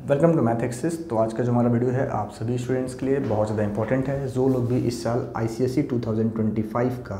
Welcome to math access. तो आज का जो हमारा वीडियो है आप सभी स्टूडेंट्स के लिए बहुत ज़्यादा इंपॉर्टेंट है, जो लोग भी इस साल आईसीएसई 2025 का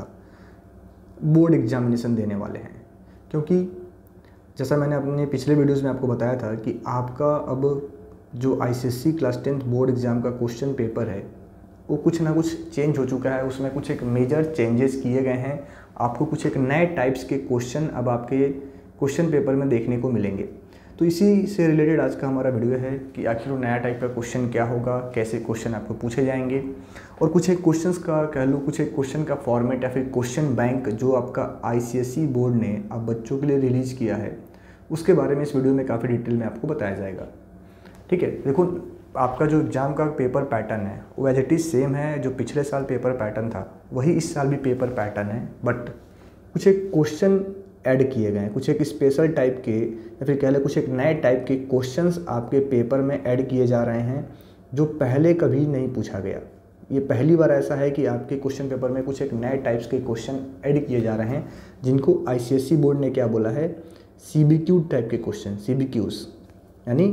बोर्ड एग्जामिनेशन देने वाले हैं। क्योंकि जैसा मैंने अपने पिछले वीडियोस में आपको बताया था कि आपका अब जो ICSE class 10th board exam का क्वेश्चन पेपर है वो कुछ ना कुछ चेंज हो चुका है। उसमें कुछ एक मेजर चेंजेस किए गए हैं। आपको कुछ एक नए टाइप्स के क्वेश्चन अब आपके क्वेश्चन पेपर में देखने को मिलेंगे। तो इसी से रिलेटेड आज का हमारा वीडियो है कि आखिर वो नया टाइप का क्वेश्चन क्या होगा, कैसे क्वेश्चन आपको पूछे जाएंगे, और कुछ एक क्वेश्चंस का कह लो, कुछ एक क्वेश्चन का फॉर्मेट या फिर क्वेश्चन बैंक जो आपका आईसीएसई बोर्ड ने अब बच्चों के लिए रिलीज़ किया है, उसके बारे में इस वीडियो में काफ़ी डिटेल में आपको बताया जाएगा। ठीक है, देखो आपका जो एग्ज़ाम का पेपर पैटर्न है वो एज इट इज़ सेम है। जो पिछले साल पेपर पैटर्न था वही इस साल भी पेपर पैटर्न है, बट कुछ एक क्वेश्चन ऐड किए गए हैं, कुछ एक स्पेशल टाइप के या फिर कह लें कुछ एक नए टाइप के क्वेश्चंस आपके पेपर में ऐड किए जा रहे हैं जो पहले कभी नहीं पूछा गया। ये पहली बार ऐसा है कि आपके क्वेश्चन पेपर में कुछ एक नए टाइप्स के क्वेश्चन ऐड किए जा रहे हैं जिनको आईसीएसई बोर्ड ने क्या बोला है, सीबीक्यू टाइप के क्वेश्चन, सीबीक्यूज यानी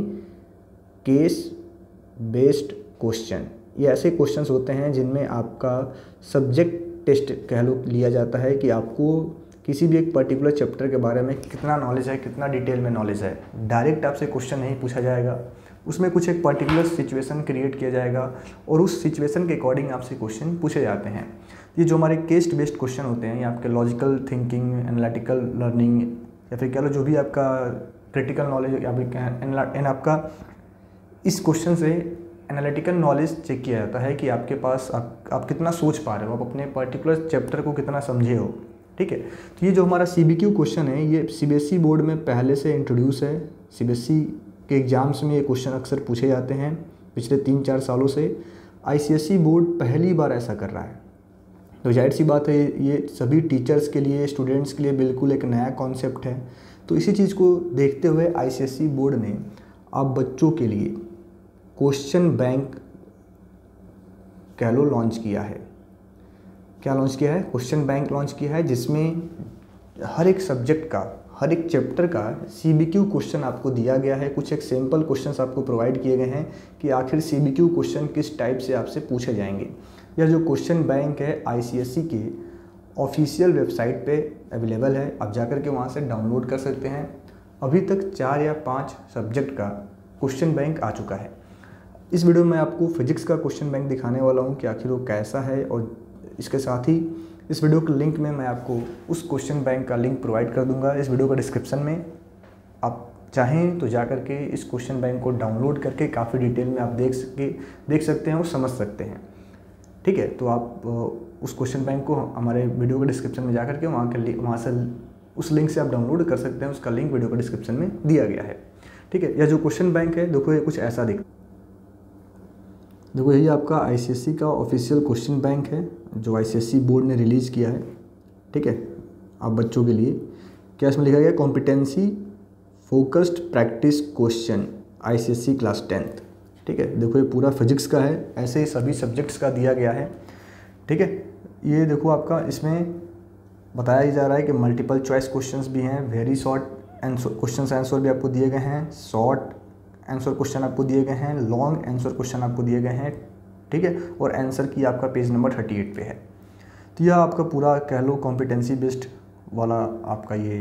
केस बेस्ड क्वेश्चन। ये ऐसे क्वेश्चंस होते हैं जिनमें आपका सब्जेक्ट टेस्ट कह लो लिया जाता है कि आपको किसी भी एक पर्टिकुलर चैप्टर के बारे में कितना नॉलेज है, कितना डिटेल में नॉलेज है। डायरेक्ट आपसे क्वेश्चन नहीं पूछा जाएगा, उसमें कुछ एक पर्टिकुलर सिचुएशन क्रिएट किया जाएगा और उस सिचुएशन के अकॉर्डिंग आपसे क्वेश्चन पूछे जाते हैं। ये जो हमारे केस बेस्ड क्वेश्चन होते हैं, ये आपके लॉजिकल थिंकिंग, एनालिटिकल लर्निंग या फिर कह लो जो भी आपका क्रिटिकल नॉलेज या फिर आपका इस क्वेश्चन से एनालिटिकल नॉलेज चेक किया जाता है कि आपके पास आप कितना सोच पा रहे हो, आप अपने पर्टिकुलर चैप्टर को कितना समझे हो। ठीक है, तो ये जो हमारा सीबीक्यू क्वेश्चन है ये सीबीएसई बोर्ड में पहले से इंट्रोड्यूस है। सीबीएसई के एग्ज़ाम्स में ये क्वेश्चन अक्सर पूछे जाते हैं पिछले 3-4 सालों से। आईसीएसई बोर्ड पहली बार ऐसा कर रहा है, तो जाहिर सी बात है ये सभी टीचर्स के लिए, स्टूडेंट्स के लिए बिल्कुल एक नया कॉन्सेप्ट है। तो इसी चीज़ को देखते हुए आईसीएसई बोर्ड ने अब बच्चों के लिए क्वेश्चन बैंक कह लो लॉन्च किया है। क्या लॉन्च किया है? क्वेश्चन बैंक लॉन्च किया है, जिसमें हर एक सब्जेक्ट का, हर एक चैप्टर का सीबीक्यू क्वेश्चन आपको दिया गया है। कुछ एक सिंपल क्वेश्चंस आपको प्रोवाइड किए गए हैं कि आखिर सीबीक्यू क्वेश्चन किस टाइप से आपसे पूछे जाएंगे। यह जो क्वेश्चन बैंक है आईसीएसई के ऑफिशियल वेबसाइट पे अवेलेबल है, आप जाकर के वहाँ से डाउनलोड कर सकते हैं। अभी तक 4 या 5 सब्जेक्ट का क्वेश्चन बैंक आ चुका है। इस वीडियो में आपको फिजिक्स का क्वेश्चन बैंक दिखाने वाला हूँ कि आखिर वो कैसा है, और इसके साथ ही इस वीडियो के लिंक में मैं आपको उस क्वेश्चन बैंक का लिंक प्रोवाइड कर दूंगा इस वीडियो का डिस्क्रिप्शन में। आप चाहें तो जा करके इस क्वेश्चन बैंक को डाउनलोड करके काफ़ी डिटेल में आप देख सकते हैं और समझ सकते हैं। ठीक है, तो आप उस क्वेश्चन बैंक को हमारे वीडियो के डिस्क्रिप्शन में जा करके वहाँ से उस लिंक से आप डाउनलोड कर सकते हैं। उसका लिंक वीडियो के डिस्क्रिप्शन में दिया गया है। ठीक है, यह जो क्वेश्चन बैंक है देखो ये कुछ ऐसा देखो यही आपका आईसीएसई का ऑफिशियल क्वेश्चन बैंक है जो आईसीएसई बोर्ड ने रिलीज़ किया है। ठीक है, आप बच्चों के लिए क्या इसमें लिखा गया, competency focused practice question ICSE class 10th। ठीक है, देखो ये पूरा फिजिक्स का है, ऐसे ही सभी सब्जेक्ट्स का दिया गया है। ठीक है, ये देखो आपका इसमें बताया ही जा रहा है कि मल्टीपल चॉइस क्वेश्चंस भी हैं, वेरी शॉर्ट क्वेश्चन आंसर भी आपको दिए गए हैं, शॉर्ट आंसर क्वेश्चन आपको दिए गए हैं, लॉन्ग आंसर क्वेश्चन आपको दिए गए हैं। ठीक है, और आंसर की आपका पेज नंबर 38 पे है। तो यह आपका पूरा कह लो कॉम्पिटेंसी बेस्ड वाला आपका ये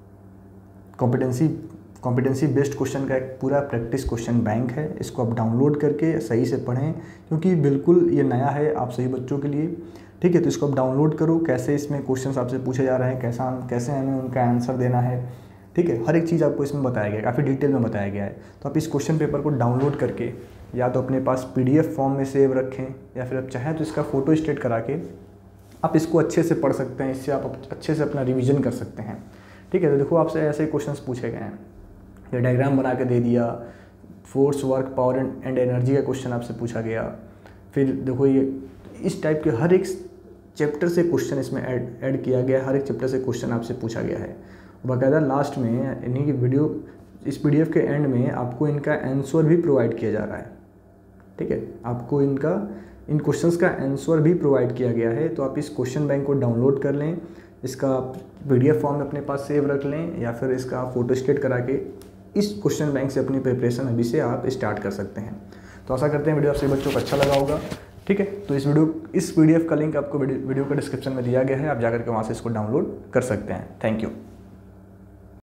कॉम्पिटेंसी बेस्ड क्वेश्चन का एक पूरा प्रैक्टिस क्वेश्चन बैंक है। इसको आप डाउनलोड करके सही से पढ़ें क्योंकि बिल्कुल ये नया है आप सभी बच्चों के लिए। ठीक है, तो इसको आप डाउनलोड करो, कैसे इसमें क्वेश्चन आपसे पूछे जा रहे हैं, कैसे हमें उनका आंसर देना है। ठीक है, हर एक चीज़ आपको इसमें बताया गया है, काफ़ी डिटेल में बताया गया है। तो आप इस क्वेश्चन पेपर को डाउनलोड करके या तो अपने पास पीडीएफ फॉर्म में सेव रखें या फिर आप चाहें तो इसका फ़ोटो स्टेट करा के आप इसको अच्छे से पढ़ सकते हैं। इससे आप अच्छे से अपना रिवीजन कर सकते हैं। ठीक है, तो देखो आपसे ऐसे क्वेश्चंस पूछे गए हैं, ये डायग्राम बना के दे दिया, force, work, power and energy का क्वेश्चन आपसे पूछा गया। फिर देखो ये इस टाइप के हर एक चैप्टर से क्वेश्चन इसमें ऐड किया गया, हर एक चैप्टर से क्वेश्चन आपसे पूछा गया है। बाकायदा लास्ट में इन्हीं की वीडियो इस पीडीएफ के एंड में आपको इनका आंसर भी प्रोवाइड किया जा रहा है। ठीक है, आपको इन क्वेश्चंस का आंसर भी प्रोवाइड किया गया है। तो आप इस क्वेश्चन बैंक को डाउनलोड कर लें, इसका पीडीएफ फॉर्म में अपने पास सेव रख लें या फिर इसका फ़ोटो स्टेट करा के इस क्वेश्चन बैंक से अपनी प्रिपरेशन अभी से आप स्टार्ट कर सकते हैं। तो आशा करते हैं वीडियो आप सभी बच्चों को अच्छा लगा होगा। ठीक है, तो इस PDF का लिंक आपको वीडियो का डिस्क्रिप्शन में दिया गया है, आप जाकर के वहाँ से इसको डाउनलोड कर सकते हैं। Thank you.